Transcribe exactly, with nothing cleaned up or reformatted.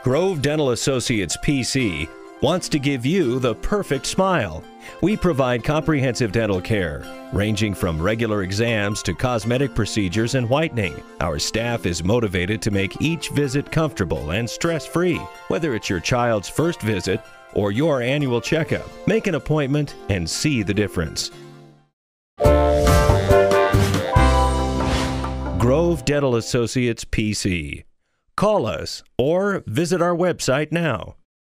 Grove Dental Associates P C wants to give you the perfect smile. We provide comprehensive dental care, ranging from regular exams to cosmetic procedures and whitening. Our staff is motivated to make each visit comfortable and stress-free. Whether it's your child's first visit or your annual checkup, make an appointment and see the difference. Grove Dental Associates P C. Call us or visit our website now.